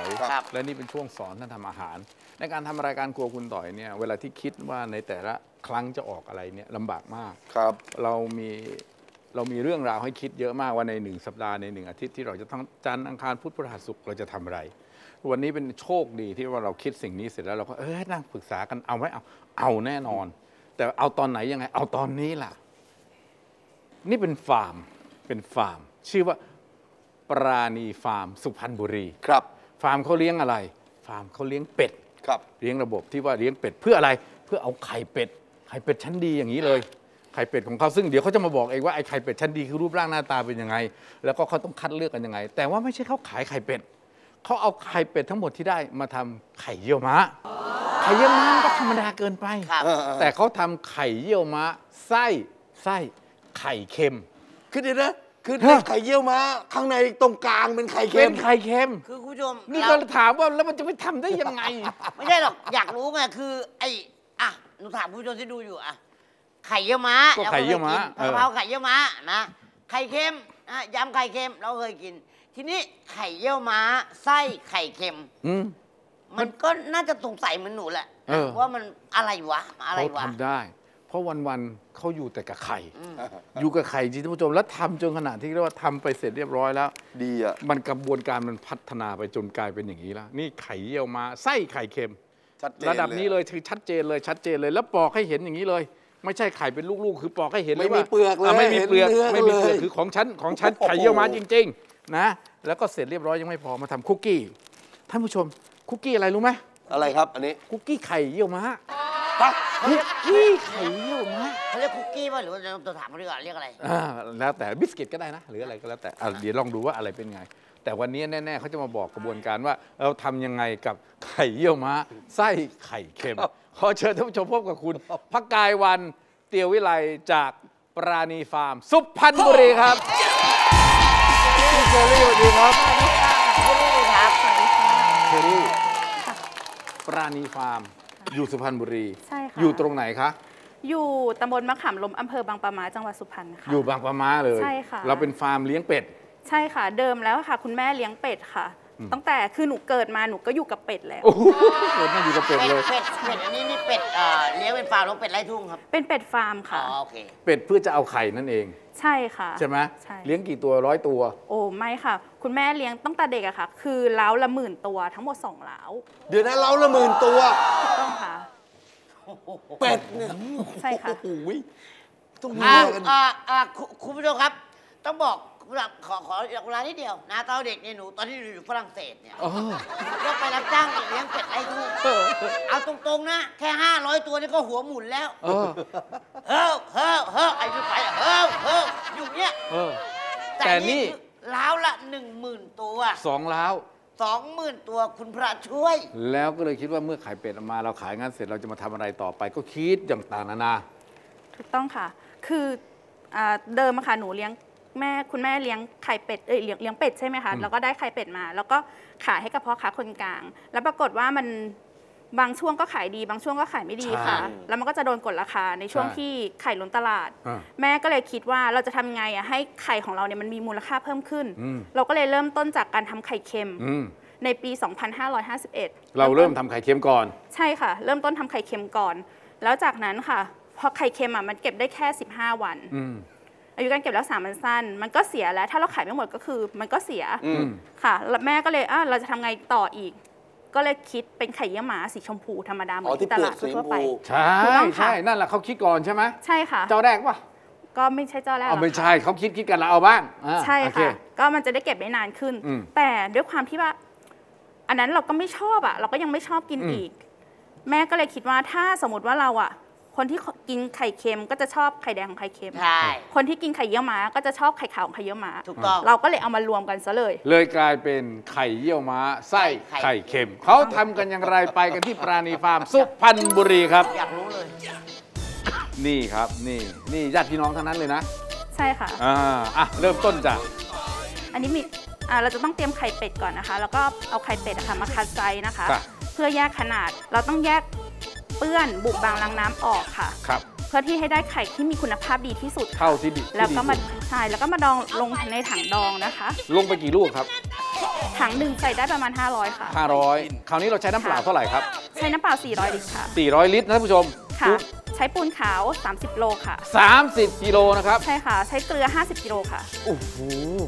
อยและนี่เป็นช่วงสอนท่านทำอาหารในการทำรายการครัวคุณต่อยเนี่ยเวลาที่คิดว่าในแต่ละครั้งจะออกอะไรเนี่ยลำบากมากครับเรามีเรื่องราวให้คิดเยอะมากว่าใน1 สัปดาห์ใน1 อาทิตย์ที่เราจะต้องจันทร์อังคารพุธพฤหัสศุกร์เราจะทำอะไรวันนี้เป็นโชคดีที่ว่าเราคิดสิ่งนี้เสร็จแล้วเราก็นั่งปรึกษากันเอาไหมเอาแน่นอนแต่เอาตอนไหนยังไงเอาตอนนี้ล่ะนี่เป็นฟาร์มชื่อว่าปราณีฟาร์มสุพรรณบุรีครับฟาร์มเขาเลี้ยงอะไรฟาร์มเขาเลี้ยงเป็ดครับเลี้ยงระบบที่ว่าเลี้ยงเป็ดเพื่ออะไรเพื่อเอาไข่เป็ดชั้นดีอย่างนี้เลยไข่เป็ดของเขาซึ่งเดี๋ยวเขาจะมาบอกเองว่าไอ้ไข่เป็ดชั้นดีคือรูปร่างหน้าตาเป็นยังไงแล้วก็เขาต้องคัดเลือกกันยังไงแต่ว่าไม่ใช่เขาขายไข่เป็ดเขาเอาไข่เป็ดทั้งหมดที่ได้มาทำไข่เยี่ยวม้าไข่เยี่ยวม้าก็ธรรมดาเกินไปแต่เขาทำไข่เยี่ยวม้าไส้ไข่เค็มคือเดี๋ยวนะคือในไข่เยี่ยวม้าข้างในตรงกลางเป็นไข่เค็มเป็นไข่เค็มคือคุณผู้ชมนี่ก็ถามว่าแล้วมันจะไปทำได้ยังไงไม่ใช่หรอกอยากรู้ไงคือหนูถามคุณผู้ชมที่ดูอยู่ไข่เยี่ยวม้าก็ไข่เยี่ยวม้ากะเพราไข่เยี่ยวม้านะไข่เค็มยำไข่เค็มเราเคยกินทีนี้ไข่เยี่ยวม้าไส้ไข่เค็มมันก็น่าจะสงสัยเหมือนหนูแหละว่ามันอะไรวะเขาทำได้เพราะวันๆเขาอยู่แต่กับไข่อยู่กับไข่จริงท่านผู้ชมแล้วทำจนขนาดที่เรียกว่าทำไปเสร็จเรียบร้อยแล้วดีอ่ะมันกระบวนการมันพัฒนาไปจนกลายเป็นอย่างนี้แล้วนี่ไข่เยี่ยวม้าไส้ไข่เค็มระดับนี้เลยคือชัดเจนเลยแล้วปอกให้เห็นอย่างนี้เลยไม่ใช่ไข่เป็นลูกๆคือปอกให้เห็นเลยว่าไม่มีเปลือกเลยไม่มีเปลือกคือของฉันไข่เยี่ยวม้าจริงๆนะแล้วก็เสร็จเรียบร้อยยังไม่พอมาทำคุกกี้ท่านผู้ชมคุกกี้อะไรรู้ไหมอะไรครับอันนี้คุกกี้ไข่เยี่ยวม้าคุกกี้ไข่เยี่ยวม้าเขาเรียกคุกกี้ป่ะหรือว่าตัวถามเขาดีกว่าเรียกอะไรแล้วแต่บิสกิตก็ได้นะหรืออะไรก็แล้วแต่เดี๋ยวลองดูว่าอะไรเป็นไงแต่วันนี้แน่ๆเขาจะมาบอกกระบวนการว่าเราทำยังไงกับไข่เยี่ยวม้าไส้ไข่เค็มขอเชิญท่านผู้ชมพบกับคุณพกายวันเตียววิไลจากปราณีฟาร์มสุพรรณบุรีครับพี่เชอรี่สวัสดีครับเชอรี่ปราณีฟาร์มอยู่สุพรรณบุรีใช่ค่ะอยู่ตรงไหนคะอยู่ตำบลมะขามลมอำเภอบางปะมาจังหวัดสุพรรณค่ะอยู่บางปะมาเลยใช่ค่ะเราเป็นฟาร์มเลี้ยงเป็ดใช่ค่ะเดิมแล้วค่ะคุณแม่เลี้ยงเป็ดค่ะตั้งแต่คือหนูเกิดมาหนูก็อยู่กับเป็ดแล้วเกิดมาอยู่กับเป็ดเลยเป็ดอันนี้เป็ดเลี้ยงเป็นฟาร์มหรือเป็ดไร่ทุ่งครับเป็นเป็ดฟาร์มค่ะโอเคเป็ดเพื่อจะเอาไข่นั่นเองใช่ค่ะใช่ไหมเลี้ยงกี่ตัว100 ตัวโอ้ไม่ค่ะคุณแม่เลี้ยงตั้งแต่เด็กอะค่ะคือเล้าละ10,000 ตัวทั้งหมด2 เล้าเดี๋ยวนะเล้าละ10,000 ตัวต้องค่ะเป็ดเนี่ยใช่ค่ะต้องมีกันคุณผู้ชมครับต้องบอกขอเวลานิดเดียวนะตอนเด็กเนี่ยหนูตอนที่อยู่ฝรั่งเศสเนี่ยก็ไปรับจ้างเลี้ยงเป็ดไร่ทุ่งเอาตรงๆนะแค่500 ตัวนี่ก็หัวหมุนแล้วเฮ้อไอ้ที่ไปอยู่เนี่ยแต่นี่ล้าวละ10,000 ตัว 2 ล้าว 20,000 ตัวคุณพระช่วยแล้วก็เลยคิดว่าเมื่อขายเป็ดออกมาเราขายงานเสร็จเราจะมาทำอะไรต่อไปก็คิดอย่างต่างนานาถูกต้องค่ะคือเดิมค่ะหนูเลี้ยงคุณแม่เลี้ยงไข่เป็ดเลี้ยงเป็ดใช่ไหมคะแล้วก็ได้ไข่เป็ดมาแล้วก็ขายให้กับพ่อค้าคนกลางแล้วปรากฏว่ามันบางช่วงก็ขายดีบางช่วงก็ขายไม่ดีค่ะแล้วมันก็จะโดนกดราคาในช่วงที่ไข่ล้นตลาดแม่ก็เลยคิดว่าเราจะทำไงให้ไข่ของเราเนี่ยมันมีมูลค่าเพิ่มขึ้นเราก็เลยเริ่มต้นจากการทำไข่เค็มในปี 2551 เราเริ่มทำไข่เค็มก่อนใช่ค่ะเริ่มต้นทำไข่เค็มก่อนแล้วจากนั้นค่ะพอไข่เค็มมันเก็บได้แค่15 วันอายุการเก็บรักษามันสั้นมันก็เสียแล้วถ้าเราขายไม่หมดก็คือมันก็เสียค่ะแล้วแม่ก็เลยเราจะทำไงต่ออีกก็เลยคิดเป็นไข่เยี่ยวม้าสีชมพูธรรมดาเหมือนที่ตลาดทั่วไปใช่นั่นแหละเขาคิดก่อนใช่ไหมใช่ค่ะเจ้าแรกป่ะก็ไม่ใช่เจ้าแรกไม่ใช่เขาคิดกันแล้วเอาบ้างใช่ค่ะก็มันจะได้เก็บได้นานขึ้นแต่ด้วยความที่ว่าอันนั้นเราก็ไม่ชอบเราก็ยังไม่ชอบกินอีกแม่ก็เลยคิดว่าถ้าสมมติว่าเราคนที่กินไข่เค็มก็จะชอบไข่แดงของไข่เค็มใช่คนที่กินไข่เยี่ยวม้าก็จะชอบไข่ขาวของไข่เยี่ยวม้าถูกต้องเราก็เลยเอามารวมกันซะเลยกลายเป็นไข่เยี่ยวม้าไส้ไข่เค็มเขาทำกันอย่างไรไปกันที่ปราณีฟาร์มสุพรรณบุรีครับอยากรู้เลยนี่ครับนี่ญาติพี่น้องทั้งนั้นเลยนะใช่ค่ะเริ่มต้นจากอันนี้มีเราจะต้องเตรียมไข่เป็ดก่อนนะคะแล้วก็เอาไข่เป็ดมาคัดไซส์นะคะเพื่อแยกขนาดเราต้องแยกเปื้อนบุบางล้างน้ำออกค่ะเพื่อที่ให้ได้ไข่ที่มีคุณภาพดีที่สุดเท่าที่ดีแล้วก็มาดองลงในถังดองนะคะลงไปกี่ลูกครับถถังหนึ่งใส่ได้ประมาณ 500 ค่ะ 500 คราวนี้เราใช้น้ำเปล่าเท่าไหร่ครับใช้น้ำเปล่า 400 ลิตรค่ะ 400 ลิตรนะท่านผู้ชมค่ะ ใช้ปูนขาว 30 โลค่ะ 30 กิโลนะครับใช่ค่ะ ใช้เกลือ 50 กิโลค่ะโอ้โห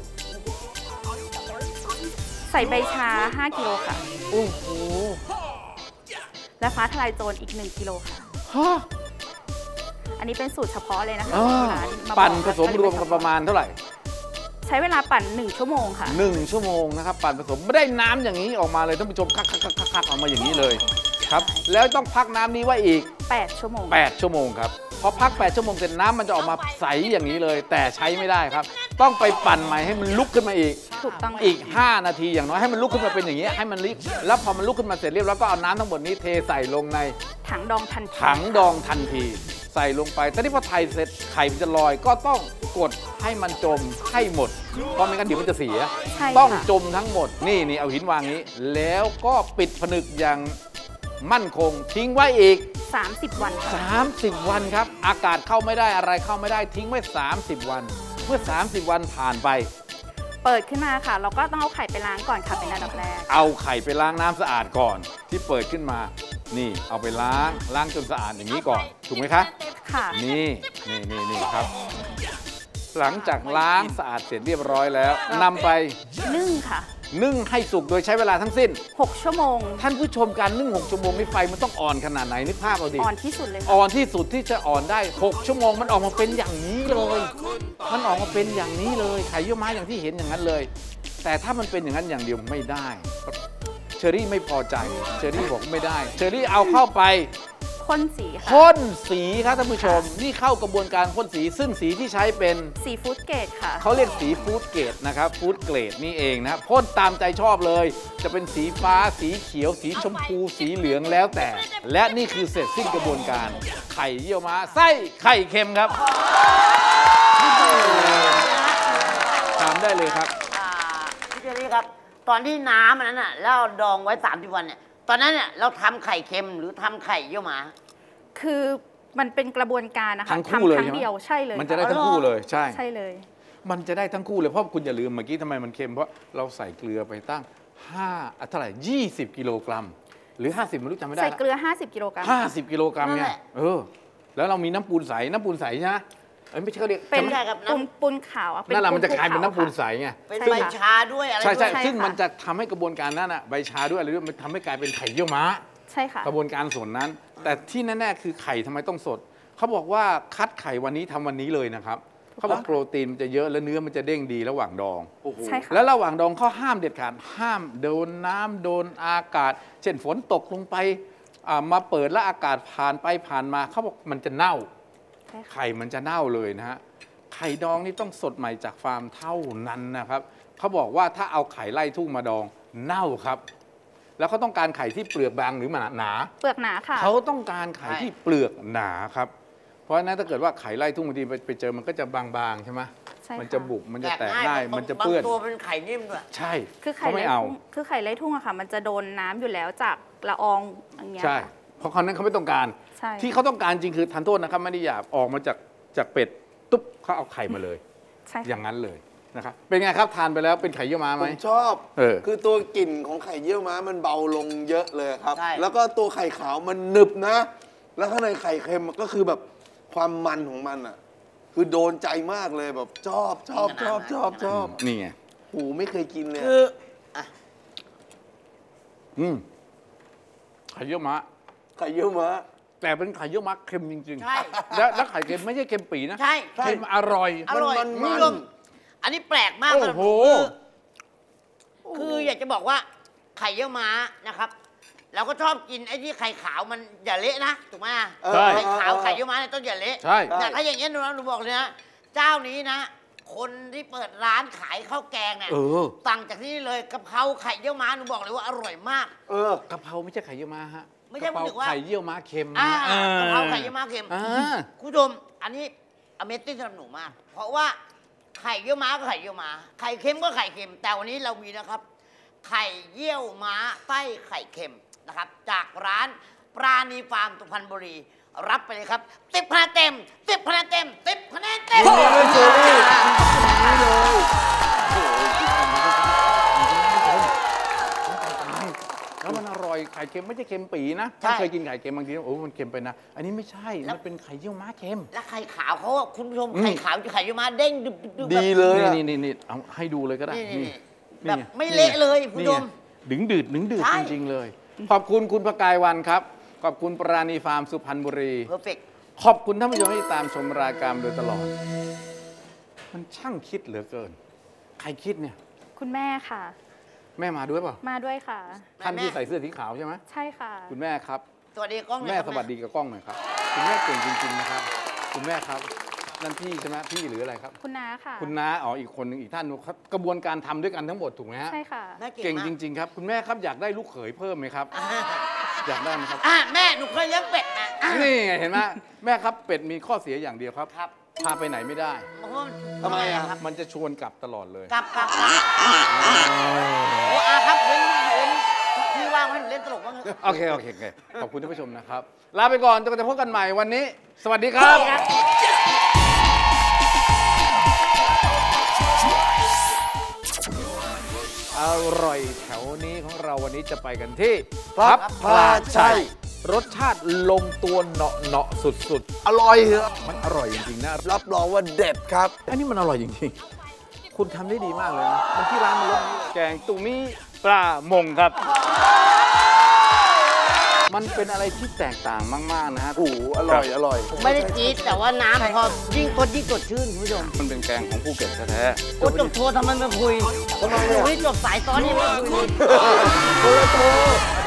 ใส่ใบชา 5 กิโลค่ะโอ้โหและฟ้าทลายโจรอีก 1 กิโลค่ะฮะอันนี้เป็นสูตรเฉพาะเลยนะคะอ่าที่ร้านมาบอกปั่นผสมรวมกันประมาณเท่าไหร่ใช้เวลาปั่น 1 ชั่วโมงค่ะ 1 ชั่วโมงนะครับ ปั่นผสมไม่ได้น้ำอย่างนี้ออกมาเลยท่านผู้ชมคักๆๆๆออกมาอย่างนี้เลยครับ แล้วต้องพักน้ำนี้ไว้อีก 8 ชั่วโมง 8 ชั่วโมงครับ พอพัก 8 ชั่วโมงเสร็จน้ำมันจะออกมาใสอย่างนี้เลย แต่ใช้ไม่ได้ครับ ต้องไปปั่นใหม่ให้มันลุกขึ้นมาอีกถูกต้องอีก 5 นาทีอย่างน้อยให้มันลุกขึ้นมาเป็นอย่างนี้ให้มันลิกแล้วพอมันลุกขึ้นมาเสร็จเรียบร้อยก็เอาน้ำทั้งหมดนี้เทใส่ลงในถังดองทันทีถังดองทันทีใส่ลงไปแต่ที่พอไทยเสร็จไข่มันจะลอยก็ต้องกดให้มันจมให้หมดเพราะไม่งั้นเดี๋ยวมันจะเสียใช่ต้องค่ะจมทั้งหมดนี่เอาหินวางนี้ แล้วก็ปิดผนึกอย่างมั่นคงทิ้งไว้อีก 30 วันค่ะ 30 วันครับ อากาศเข้าไม่ได้อะไรเข้าไม่ได้ทิ้งไว้ 30 วัน เมื่อ 30 วันผ่านไปเปิดขึ้นมาค่ะ เราก็ต้องเอาไข่ไปล้างก่อนค่ะเป็นอันดับแรกเอาไข่ไปล้างน้ำสะอาดก่อนที่เปิดขึ้นมา นี่เอาไปล้างจนสะอาดอย่างนี้ก่อนถูกไหมคะค่ะนี่ครับ หลังจากล้างสะอาดเสร็จเรียบร้อยแล้วนำไปนึ่งค่ะนึ่งให้สุกโดยใช้เวลาทั้งสิ้น 6 ชั่วโมงท่านผู้ชมการนึ่ง6 ชั่วโมงนี่ไฟมันต้องอ่อนขนาดไหนนึกภาพเอาดิอ่อนที่สุดเลยค่ะอ่อนที่สุดที่จะอ่อนได้ 6 ชั่วโมงมันออกมาเป็นอย่างนี้เลย มันออกมาเป็นอย่างนี้เลยไข่เยี่ยวม้าอย่างที่เห็นอย่างนั้นเลย แต่ถ้ามันเป็นอย่างนั้นอย่างเดียวไม่ได้เชอรี่ไม่พอใจเชอรี่บอกไม่ได้เชอรี่เอาเข้าไปพ่นสีค่ะพ่นสีครับท่านผู้ชมนี่เข้ากระบวนการพ่นสีซึ่งสีที่ใช้เป็นสีฟู้ดเกรดค่ะเขาเรียกสีฟู้ดเกรดนะครับฟู้ดเกรดนี่เองนะพ่นตามใจชอบเลย จะเป็นสีฟ้าสีเขียว สีชมพูสีเหลืองแล้วแต่ และนี่คือเสร็จสิ้นกระบวนการไข่เยี่ยวม้าไส้ไข่เค็มครับถามได้เลยครับพี่เจอรี่ครับ ตอนที่น้ำอันนั้นน่ะแล้วเราดองไว้30 วันเนี่ยตอนนั้นเนี่ยเราทำไข่เค็มหรือทำไข่เยี่ยวหมาคือมันเป็นกระบวนการนะคะทั้งคู่เลยทำครั้ใช่ไหมงเดียวใช่เลยมันจะได้ค่ทั้งคู่เลยใช่ใช่เลยมันจะได้ทั้งคู่เลยเพราะคุณอย่าลืมเมื่อกี้ทำไมมันเค็มเพราะเราใส่เกลือไปตั้งเท่าไหร่20 กิโลกรัมหรือ 50ไม่รู้จำไม่ได้ใส่ละเกลือ 50 กิโลกรัม 50 กิโลกรัมนั่นไงแหละแล้วเรามีน้ำปูนใสใช่ไหมไม่ใช่เขาเรียกเป็นใช่ครับปูนขาวอะนั่นแหละมันจะกลายเป็นน้ำปูนค่ะใสไงเป็นใช่ใบค่ะชาด้วยอะไรใช่ด้วยซึ่งค่ะมันจะทำให้กระบวนการนั้นอ่ะใบชาด้วยอะไรด้วยมันทำให้กลายเป็นไข่เยี่ยวม้าใช่ค่ะกระบวนการส่วนนั้น แต่ที่แน่ๆคือไข่ทำไมต้องสดเขาบอกว่าคัดไข่วันนี้ทำวันนี้เลยนะครับเขาบอกโปรตีนมันจะเยอะและเนื้อมันจะเด้งดีระหว่างดองใช่ค่ะแล้วระหว่างดองเขาห้ามเด็ดขาดห้ามโดนน้ำโดนอากาศ เช่นฝนตกลงไปมาเปิดแล้วอากาศผ่านไปผ่านมาเขาบอกมันจะเน่าใช่ค่ะไข่มันจะเน่าเลยนะฮะไข่ดองนี่ต้องสดใหม่จากฟาร์มเท่านั้นนะครับเขาบอกว่าถ้าเอาไข่ไล่ทุ่งมาดองเน่าครับ แล้วเขาต้องการไข่ที่เปลือกบางหรือหนาเปลือกหนาค่ะเขาต้องการไข่ที่เปลือกหนาครับเพราะฉะนั้นถ้าเกิดว่าไข่ไล่ทุ่งบางทีไปเจอมันก็จะบางๆใช่ไหมใช่ค่ะมันจะบุบมันจะแตกง่าง่ายยมันจะเปื้อนบางตัวเป็นไข่นิ่มด้วยใช่คือไข่เขาไร้ไม่เอาทุ่งคือไข่ไร้ทุ่งอะค่ะ มันจะโดนน้ำอยู่แล้วจากละอองอย่างเงี้ยใช่ค่ะเพราะคนนั้นเขาไม่ต้องการใช่ที่เขาต้องการจริงคือทานโทษนะครับไม่ได้หยาบออกมาจากเป็ดตุ๊บเขาเอาไข่มาเลยใช่อย่างนั้นเลยนะครับเป็นไงครับทานไปแล้วเป็นไข่เยี่ยวม้าไหผม มชอบ คือตัวกลิ่นของไข่เยี่ยวม้ามันเบาลงเยอะเลยครับใช่แล้วก็ตัวไข่ขาวมันหนึบนะ แล้วข้างในไข่เค็มก็คือแบบความมันของมันอ่ะ คือโดนใจมากเลยแบบชอบนี่ไงโอ้ไม่เคยกินเลยคือไข่เยี่ยวม้าไข่เยี่ยวม้าแต่เป็นไข่เยี่ยวม้าเค็มจริงใช่ๆแล้วไข่เค็มไม่ใช่เค็มปีนะใช่เค็มอร่อยอร่อยมันคุณผู้ชมอันนี้แปลกมากโอ้สำหรับโหผมคืออยากจะบอกว่าไข่เยี่ยวม้านะครับ เราก็ชอบกินไอ้ที่ไข่ขาวมันอย่าเละนะถูกไหมใช่ไข่ขาวไข่เยี่ยวม้าเนี่ยต้องอย่าเละใช่แต่ถ้าอย่างเงี้ยหนูบอกเลยนะเจ้านี้นะ คนที่เปิดร้านขายข้าวแกงเนี่ย สั่งจากที่นี่เลยกะเพราไข่เยี่ยวม้าหนูบอกเลยว่าอร่อยมากกะเพราไม่ใช่ไข่เยี่ยวม้าฮะไม่ใช่กะเพราหมายถึงว่าไข่เยี่ยวม้าเค็มอ่านะกะเพราไข่เยี่ยวม้าเค็มอ่าคุณผู้ชมอันนี้Amazing สำหรับหนูมาก เพราะว่าไข่เยี่ยวม้าก็ไข่เยี่ยวม้าไข่เค็มก็ไข่เค็ม แต่วันนี้เรามีนะครับ ไข่เยี่ยวม้าไส้ไข่เค็มนะครับ จากร้านปราณีฟาร์มสุพรรณบุรี รับไปเลยครับ10 คะแนนเต็ม10 คะแนนเต็ม10 คะแนนเต็มเลยเชอรี่นข่เค็มไม่ใช่เค็มปีนะใช่ถ้าเคยกินไข่เค็มบางทีโอ้มันเค็มไปนะอันนี้ไม่ใช่มันเป็นไข่เยี่ยวม้าเค็มแล้วไข่ขาวเขาอะคุณผู้ชมไข่ขาวไข่เยี่ยวม้าเด้งดึบๆดีเลยอะนี่เอาให้ดูเลยก็ได้นี่นี่แบบไม่เละเลยคุณผู้ชมดึงดืดใช่จริงๆเลย ขอบคุณคุณประกายวันครับ ขอบคุณปราณีฟาร์มสุพรรณบุรีเพอร์เฟกขอบคุณท่านผู้ชมที่ตามชมรายการโดยตลอด มันช่างคิดเหลือเกิน ใครคิดเนี่ยคุณแม่ค่ะแม่มาด้วยเปล่ามาด้วยค่ะท่านที่ใส่เสื้อสีขาวใช่ไหมใช่ค่ะคุณแม่ครับสวัสดีกล้องหน่อยแม่ครับสวัสดีกับกล้องหน่อยครับ คุณแม่เก่งจริงๆนะครับ คุณแม่ครับ นั่นพี่ใช่ไหมพี่หรืออะไรครับคุณน้าค่ะคุณน้าอ๋ออีกคนหนึ่งอีกท่านครับกระบวนการทำด้วยกันทั้งหมดถูกไหมฮะใช่ค่ะแม่เก่เก่งงจมากริง ๆ ครับ คุณแม่ครับอยากได้ลูกเขยเพิ่มไหมครับ อยากได้ไหมครับแม่หนูเคยเลี้ยงเป็ดนะอ่ะนี่ไงเห็นไหมแม่ครับเป็ดมีข้อเสียอย่างเดียวครับครับพาไปไหนไม่ได้เพราะว่าทำไมอะครับมันจะชวนกลับตลอดเลยกลับโอ้อาครับเว้นที่ว่างให้หนูเล่นตลกบ้างเถอะโอเคขอบคุณท่านผู้ชมนะครับ ลาไปก่อนจนกว่าจะพบกันใหม่วันนี้ สวัสดีครับ อร่อยแถวนี้ของเราวันนี้จะไปกันที่พับพลาชัยรสชาติลงตัวเหนาะสุดอร่อยเหรอๆ มันอร่อยจริงๆนะรับรองว่าเด็ดครับอันนี้มันอร่อยจริงๆ คุณทำได้ดีมากเลยนะมันที่ร้านมันรสแกงตุมิปลามงครับ มันเป็นอะไรที่แตกต่างมากๆนะฮะโอ้โหอร่อยอร่อยไม่ได้จี๊ดแต่ว่าน้ำพอยิ่งคนยิ่งสดชื่นคุณผู้ชมมันเป็นแกงของภูเก็ตแท้โอ้จบโทรทำไมมาคุยทำไมอะหนูไม่จบสายซ้อนยังไม่คุยเลยคนละตัวๆ